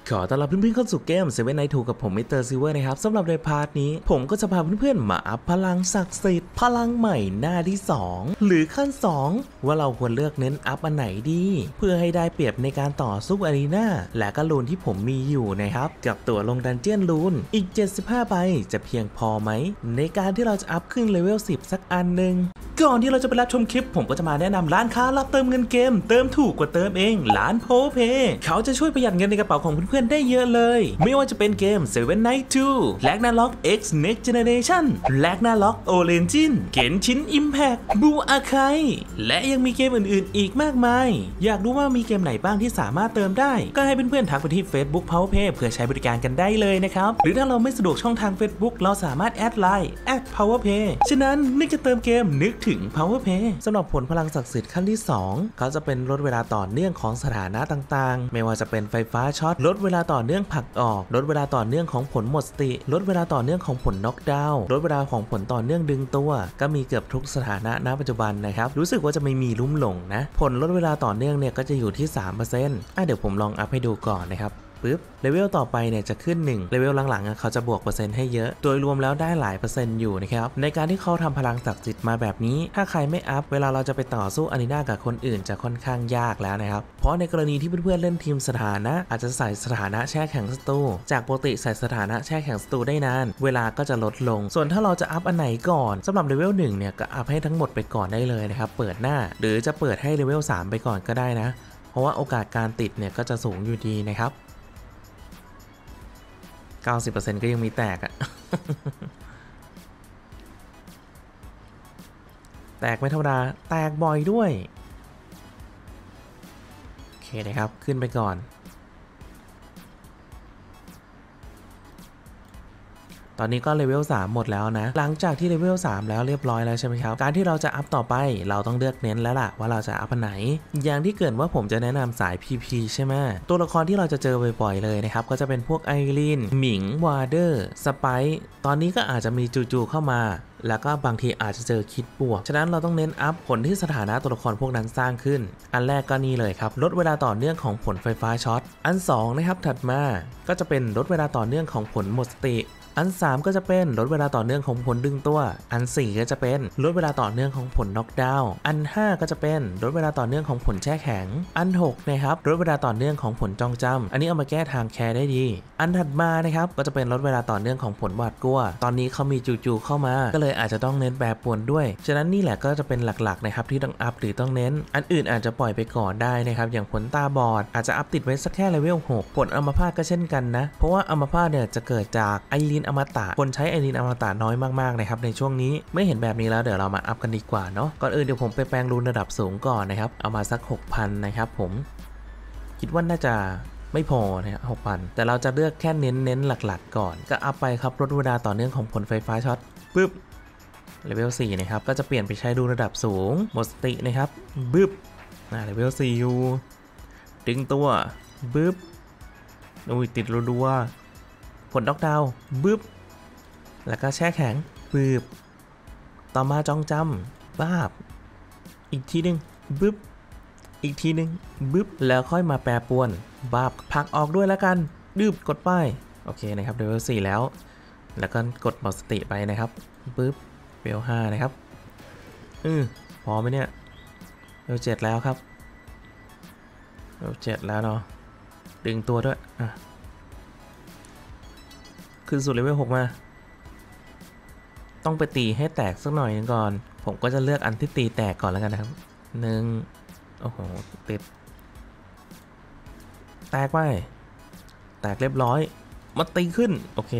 ขอต้อนรับเพื่อนๆเข้าสู่เกมเซเว่นไนท์ทูกับผมมิสเตอร์ซิลเวอร์นะครับสำหรับในพาร์ทนี้ผมก็จะพาเพื่อนๆมาอัพพลังศักดิ์สิทธิ์พลังใหม่หน้าที่2หรือขั้น2ว่าเราควรเลือกเน้นอัพอันไหนดีเพื่อให้ได้เปรียบในการต่อสู้อารีนาและก็ลูนที่ผมมีอยู่นะครับกับตั๋วลงดันเจี้ยนลูนอีก75ใบจะเพียงพอไหมในการที่เราจะอัพขึ้นเลเวล10สักอันหนึ่งก่อนที่เราจะไปรับชมคลิปผมก็จะมาแนะนำร้านค้ารับเติมเงินเกมเติมถูกกว่าเติมเองร้านโพเพเขาจะช่วยประหยัดเงินในกระเป๋าของเพื่อนๆได้เยอะเลยไม่ว่าจะเป็นเกม Seven Night 2 Ragnarok X Next Generation Ragnarok Origin Genshin Impact Blue Archive และยังมีเกมอื่นๆอีกมากมายอยากรู้ว่ามีเกมไหนบ้างที่สามารถเติมได้ก็ให้เพื่อนๆทักไปที่ Facebook PowerPay เพื่อใช้บริการกันได้เลยนะครับหรือถ้าเราไม่สะดวกช่องทาง Facebook เราสามารถแอดไลน์ @PowerPay ฉะนั้นนึกจะเติมเกมนึกถึง PowerPay สำหรับผลพลังศักดิ์สิทธิ์ขั้นที่2เขาจะเป็นลดเวลาต่อเนื่องของสถานะต่างๆไม่ว่าจะเป็นไฟฟ้าช็อตลดเวลาต่อเนื่องผลักออกลดเวลาต่อเนื่องของผลหมดสติลดเวลาต่อเนื่องของผลน็อกดาวน์ลดเวลาของผลต่อเนื่องดึงตัวก็มีเกือบทุกสถานะณปัจจุบันนะครับรู้สึกว่าจะไม่มีลุ่มหลงนะผลลดเวลาต่อเนื่องเนี่ยก็จะอยู่ที่ 3% เดี๋ยวผมลองอัพให้ดูก่อนนะครับปึ๊บเลเวลต่อไปเนี่ยจะขึ้น1เลเวลหลังๆเขาจะบวกเปอร์เซ็นต์ให้เยอะโดยรวมแล้วได้หลายเปอร์เซ็นต์อยู่นะครับในการที่เขาทำพลังศักดิ์สิทธิ์มาแบบนี้ถ้าใครไม่อัพเวลาเราจะไปต่อสู้อารีนากับคนอื่นจะค่อนข้างยากแล้วนะครับเพราะในกรณีที่เพื่อนๆเล่นทีมสถานะอาจจะใส่สถานะแช่แข็งศัตรูจากปกติใส่สถานะแช่แข็งศัตรูได้นานเวลาก็จะลดลงส่วนถ้าเราจะอัพอันไหนก่อนสำหรับเลเวล1เนี่ยก็อัพให้ทั้งหมดไปก่อนได้เลยนะครับเปิดหน้าหรือจะเปิดให้เลเวล3ไปก่อนก็ได้นะเพราะว่าโอกาสการติดเนี่ยก็จะสูงอยู่ดีนะครับ90% ก็ยังมีแตกอะ แตกไม่ธรรมดาแตกบ่อยด้วยโอเคนะครับขึ้นไปก่อนตอนนี้ก็เลเวล3หมดแล้วนะหลังจากที่เลเวล3แล้วเรียบร้อยแล้วใช่ไหมครับการที่เราจะอัพต่อไปเราต้องเลือกเน้นแล้วล่ะว่าเราจะอัพอันไหนอย่างที่เกิดว่าผมจะแนะนำสาย PP ใช่ไหมตัวละครที่เราจะเจอบ่อยๆเลยนะครับก็จะเป็นพวกไอรีนหมิงวาร์เดอร์สไปซ์ตอนนี้ก็อาจจะมีจูเข้ามาแล้วก็บางทีอาจจะเจอคิดบวกฉะนั้นเราต้องเน้นอัพผลที่สถานะตัวละครพวกนั้นสร้างขึ้นอันแรกก็นี่เลยครับลดเวลาต่อเนื่องของผลไฟฟ้าช็อตอัน2นะครับถัดมาก็จะเป็นลดเวลาต่อเนื่องของผลหมดสติอัน3ก็จะเป็นลดเวลาต่อเนื่องของผลดึงตัวอัน4ก็จะเป็นลดเวลาต่อเนื่องของผลน็อกดาวน์อัน5ก็จะเป็นลดเวลาต่อเนื่องของผลแช่แข็งอัน6นะครับลดเวลาต่อเนื่องของผลจองจำอันนี้เอามาแก้ทางแคร์ได้ดีอันถัดมานะครับก็จะเป็นลดเวลาต่อเนื่องของผลหวาดกลัวตอนนี้เขามีจูเข้ามาก็เลยอาจจะต้องเน้นแปรปรวนด้วยฉะนั้นนี่แหละก็จะเป็นหลักๆนะครับที่ต้องอัพหรือต้องเน้นอันอื่นอาจจะปล่อยไปก่อนได้นะครับอย่างผลตาบอดอาจจะอัพติดไว้สักแค่เลเวล6ผลอัมพาตก็เช่นกันนะเพราะว่าอัมพาตเนี่ยจะเกิดจากไอรีนอมตะคนใช้ไอรีนอมตะน้อยมากๆนะครับในช่วงนี้ไม่เห็นแบบนี้แล้วเดี๋ยวเรามาอัพกันดีกว่าเนาะก่อนอื่นเดี๋ยวผมไปแปลงรูนระดับสูงก่อนนะครับเอามาสัก 6,000 นะครับผมคิดว่าน่าจะไม่พอนะ6,000 แต่เราจะเลือกแค่เน้นหลักๆก่อนก็อัพไปครับลดเวลาต่อเนื่องของผลไฟฟ้าช็อตปึ๊บเลเวล4นะครับก็จะเปลี่ยนไปใช้ดูระดับสูงหมดสตินะครับบึ๊บเลเวล4อยู่ดึงตัวบึ๊บอุ้ยติดรัวๆผลน็อกดาวน์บึ๊บแล้วก็แช่แข็งบึ๊บต่อมาจองจำบ้าบอีกทีนึงบึ๊บอีกทีนึงบึ๊บแล้วค่อยมาแปรปรวนบ้าบพักออกด้วยแล้วกันดืบกดป้ายโอเคนะครับเลเวล4แล้วก็กดหมดสติไปนะครับบึ๊บเลเวล5นะครับพอไหมเนี่ยเลเวล7แล้วครับเลเวล7แล้วเนาะดึงตัวด้วยขึ้นสู่เลเวล6มาต้องไปตีให้แตกสักหน่อยนึงก่อนผมก็จะเลือกอันที่ตีแตกก่อนแล้วกันนะครับโอ้โหติดแตกไปแตกเรียบร้อยมาตีขึ้นโอเค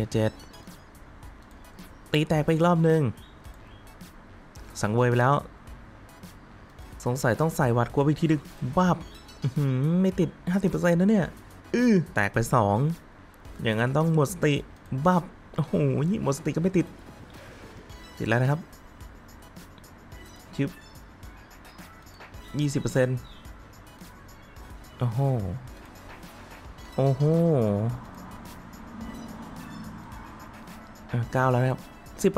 7ตีแตกไปอีกรอบนึงสังเวยไปแล้วสงสัยต้องใส่วัดกลัวไปทีดึกบ้าบไม่ติด 50% นะเนี่ยแตกไป2อย่างนั้นต้องหมดสติบ้าบโอ้โหหมดสติก็ไม่ติดแล้วนะครับชิบ20% โอ้โห9แล้วนะครับ10ไป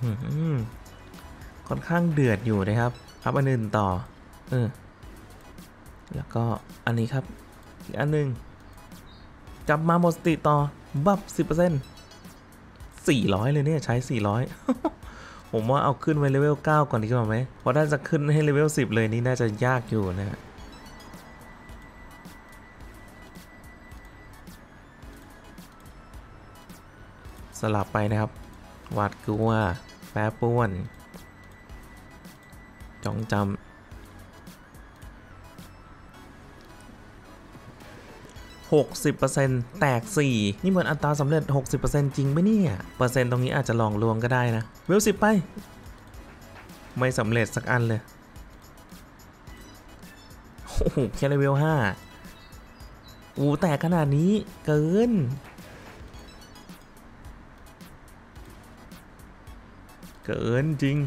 ค่อนข้างเดือดอยู่นะครับอัพอันอื่นต่อแล้วก็อันนี้ครับอีกอันนึงกลับมาหมดสติต่อบับ10% 400เลยเนี่ยใช้400 ผมว่าเอาขึ้นไว้เลเวล9ก่อนดีกว่าไหมเพราะถ้าจะขึ้นให้เลเวล10เลยนี่น่าจะยากอยู่นะสลับไปนะครับหวาดกลัวแปรปรวนจองจำ60%แตก4นี่เหมือนอัตราสำเร็จ 60% จริงไหมเนี่ยเปอร์เซ็นต์ตรงนี้อาจจะลองลวงก็ได้นะเวล10ไปไม่สำเร็จสักอันเลยโอ้โหแค่เลเวล5แตกขนาดนี้เกินจริง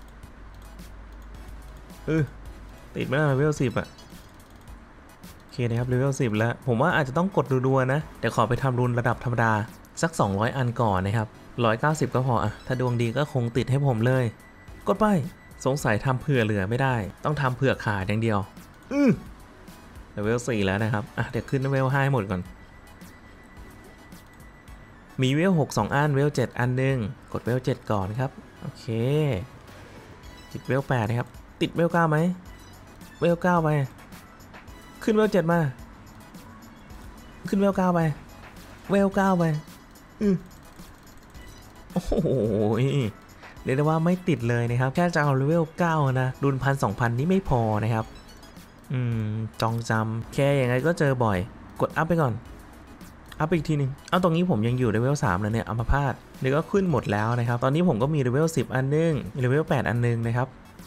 ติดไหมเลเวล10อ่ะโอเคนะครับเลเวล10แล้วผมว่าอาจจะต้องกดรัวๆนะเดี๋ยวขอไปทำรูนระดับธรรมดาสัก200อันก่อนนะครับ190ก็พออ่ะถ้าดวงดีก็คงติดให้ผมเลยกดไปสงสัยทำเผื่อเหลือไม่ได้ต้องทำเผื่อขาดอย่างเดียวเลเวล4แล้วนะครับอ่ะเดี๋ยวขึ้นเลเวล5ให้หมดก่อนมีเวล6 2อันเวล7อันนึงกดเวล7ก่อนครับโอเคติดเวล8นะครับติดเวล9ไหมเวล9ไปขึ้นเวล7มาขึ้นเวล9ไปเวล9ไปโอ้โหเรียกได้ว่าไม่ติดเลยนะครับแค่จะเอาเลเวล9นะรุน1,000-2,000นี่ไม่พอนะครับจองจำแค่ยังไงก็เจอบ่อยกดอัพไปก่อนอัพอีกทีนึงเอาตรงนี้ผมยังอยู่เลเวล3แล้วเนี่ยอัมพาตเดี๋ยวก็ขึ้นหมดแล้วนะครับตอนนี้ผมก็มีเลเวล10อันนึงมีเลเวล8อันนึงนะครับ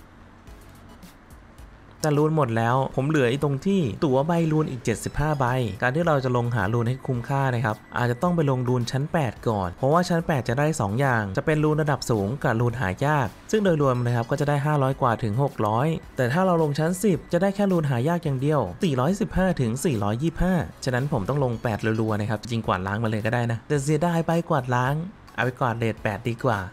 แต่รูนหมดแล้วผมเหลืออีกตรงที่ตั๋วใบรูนอีก75ใบการที่เราจะลงหารูนให้คุ้มค่านะครับอาจจะต้องไปลงรูนชั้น8ก่อนเพราะว่าชั้น8จะได้2อย่างจะเป็นรูนระดับสูงกับรูนหายากซึ่งโดยรวมนะครับก็จะได้500กว่าถึง600แต่ถ้าเราลงชั้น10จะได้แค่รูนหายากอย่างเดียว415ถึง425ฉะนั้นผมต้องลง8รัวๆนะครับจริงกวาดล้างมาเลยก็ได้นะแต่เสียดายไปกวาดล้างเอาไปกวาดเลท8ดีกว่า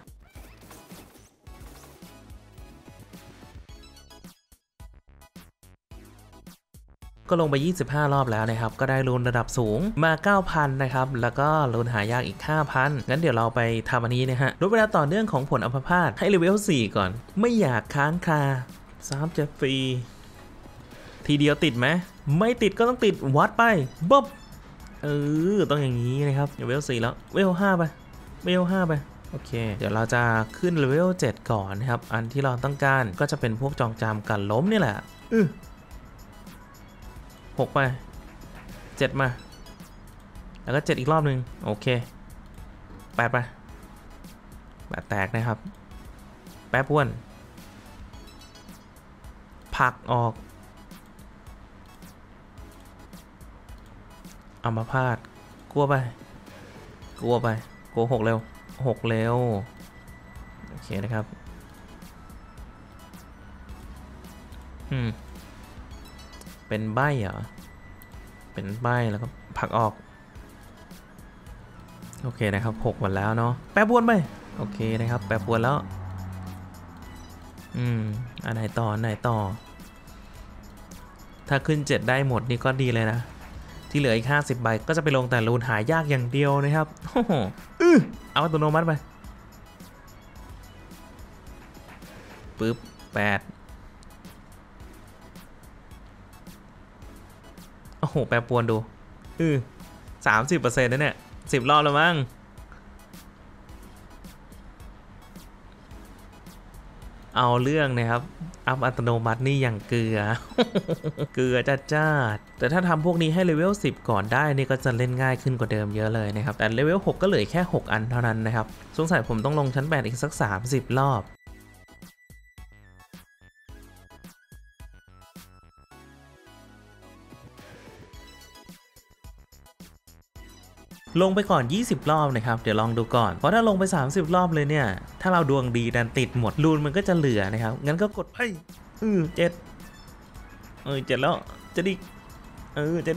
ก็ลงไป25รอบแล้วนะครับก็ได้รูนระดับสูงมา 9,000 นะครับแล้วก็รูนหายากอีก 5,000 งั้นเดี๋ยวเราไปทำอันนี้นะฮะลดเวลาต่อเนื่องของผลอัมพาตให้เลเวล4ก่อนไม่อยากค้างคา3จะฟรีทีเดียวติดไหมไม่ติดก็ต้องติดวัดไปบ๊อบต้องอย่างนี้นะครับเลเวล4แล้วเลเวล5ไปเลเวล5ไปโอเคเดี๋ยวเราจะขึ้นเลเวล7ก่อนนะครับอันที่เราต้องการก็จะเป็นพวกจองจำกันล้มนี่แหละ6ไป7มาแล้วก็7อีกรอบหนึ่งโอเค8ไป8แตกนะครับแป๊บอ้วนผักออกอัมพาตกลัวไปกลัว6เร็ว6เร็วโอเคนะครับเป็นใบเหรอเป็นใบแล้วก็ผักออกโอเคนะครับ6หมดแล้วเนาะแปรปรวนไปโอเคนะครับแปรปรวนแล้วอันไหนต่อถ้าขึ้น7ได้หมดนี่ก็ดีเลยนะที่เหลืออีก50ใบก็จะไปลงแต่รูนหายากอย่างเดียวนะครับโอ้โหเอาอัตโนมัติไปปึ๊บ8โอ้โหแปรปรวนดู30%นะเนี่ย10รอบแล้วมั้งเอาเรื่องนะครับอัพอัตโนมัตินี่อย่างเกลือ เกลือจ้าแต่ถ้าทำพวกนี้ให้เลเวล10ก่อนได้นี่ก็จะเล่นง่ายขึ้นกว่าเดิมเยอะเลยนะครับแต่เลเวล6ก็เหลือแค่6อันเท่านั้นนะครับสงสัยผมต้องลงชั้น8อีกสัก30รอบลงไปก่อน20รอบนะครับเดี๋ยวลองดูก่อนเพราะถ้าลงไป30รอบเลยเนี่ยถ้าเราดวงดีดันติดหมดรูนมันก็จะเหลือนะครับงั้นก็กดไป77แล้วจะดิจะ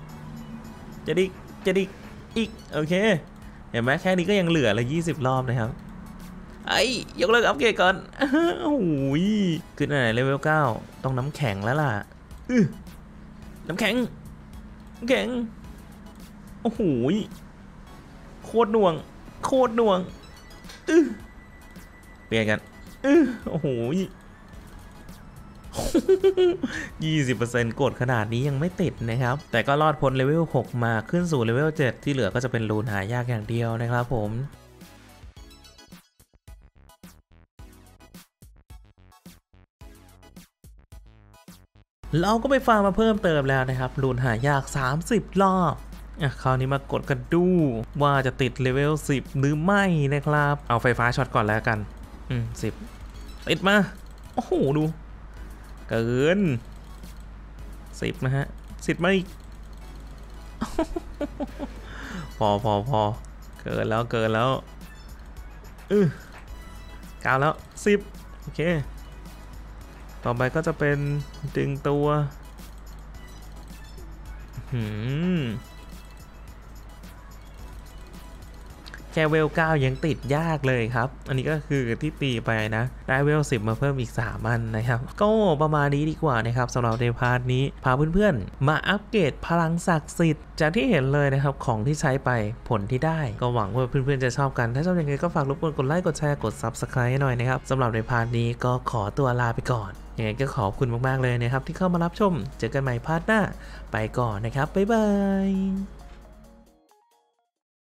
ดิอีกโอเคเห็นไหมแค่นี้ก็ยังเหลือเลย20รอบนะครับยกเลิกอัปเกรดก่อนโอ้ยขึ้นไหนเลเวล9ต้องน้ำแข็งแล้วล่ะน้ำแข็งโอ้โหโคตรหน่วงโคตรหน่วงเปลี่ยนกันโอ้โห20%กดขนาดนี้ยังไม่ติดนะครับแต่ก็รอดพ้นเลเวล6มาขึ้นสู่เลเวล7ที่เหลือก็จะเป็นรูนหายากอย่างเดียวนะครับผมเราก็ไปฟาร์มมาเพิ่มเติมแล้วนะครับรูนหายาก30รอบคราวนี้มากดกันดูว่าจะติดเลเวล10หรือไม่นะครับเอาไฟฟ้าช็อตก่อนแล้วกัน10ติดมาโอ้โหดูเกิน10นะฮะ10มาอีกพอเกินแล้ว9แล้ว10โอเคต่อไปก็จะเป็นดึงตัวแค่เวล9ยังติดยากเลยครับอันนี้ก็คือที่ตีไปนะได้เวล10มาเพิ่มอีก3อันนะครับก็ประมาณนี้ดีกว่านะครับสำหรับในพาร์ทนี้พาเพื่อนๆมาอัปเกรดพลังศักดิ์สิทธิ์จากที่เห็นเลยนะครับของที่ใช้ไปผลที่ได้ก็หวังว่าเพื่อนๆจะชอบกันถ้าชอบยังไงก็ฝากรบกวนกดไลค์กดแชร์กด Subscribe ให้หน่อยนะครับสำหรับในพาร์ทนี้ก็ขอตัวลาไปก่อนยังไงก็ขอบคุณมากๆเลยนะครับที่เข้ามารับชมเจอกันใหม่พาร์ทหน้าไปก่อนนะครับบ๊ายบาย